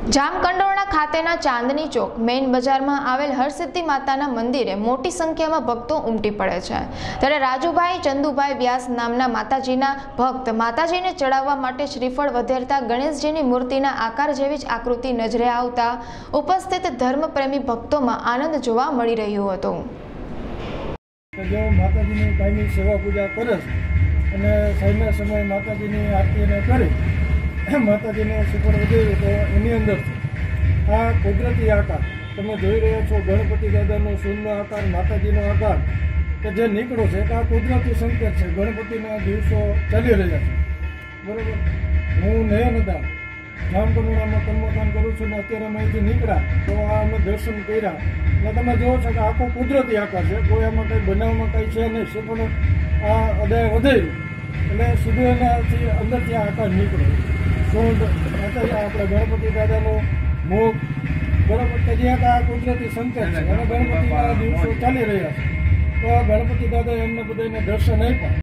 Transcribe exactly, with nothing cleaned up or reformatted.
જામકંડોરણા ખાતેના ચાંદની ચોક મેઇન બજારમાં આવેલ હરસિદ્ધિ માતાના મંદિરે મોટી સંખ્યામાં ભક્તો ઉમટી પડે છે। ત્યારે રાજુભાઈ ચંદુભાઈ વ્યાસ નામના માતાજીના ભક્ત માતાજીને ચડાવવા માટે શ્રીફળ વધેરતા ગણેશજીની મૂર્તિના આકાર જેવી જ આકૃતિ નજરે આવતા ઉપસ્થિત ધર્મપ્રેમી ભક્તોમાં આનંદ જોવા મળી રહ્યો હતો। जो माताजी कायमी सेवा पूजा करे અને સાંજના સમયે માતાજીની આરતીને કરે માતાજી ने सुपर वधे तो एनी अंदर आ कुदरती आकार तमे जोई रह्या छो गणपति दादानो सोननो आकार माताजीनो आकार के जे निकळो छे आ कुदरती संकेत छे। गणपतिना दिवसो चाली रह्या छे बरोबर। हूँ नयनदा जामकंडोरणामां कर्मकांड करूँ छुं ने अत्यारे અહીંથી નીકળ્યા તો આ અમે દર્શન કર્યા ને તમે જોવો છો કે આખો કુદરતી આકાર છે, કોઈ આમાં કંઈ બનાવમાં કંઈ છે નહીં, છે પણ આ અદાય વધેરું એટલે સીધું એનાથી અંદરથી આ આકાર નીકળે સોંડ આપણે ગણપતિ દાદાનો મુખ બરાબર કે જ્યાં આ કુદરતી સંકેત છે અને ગણપતિના દિવસો ચાલી રહ્યા છે તો ગણપતિ દાદાએ એમને બધાને દર્શન આપ્યા।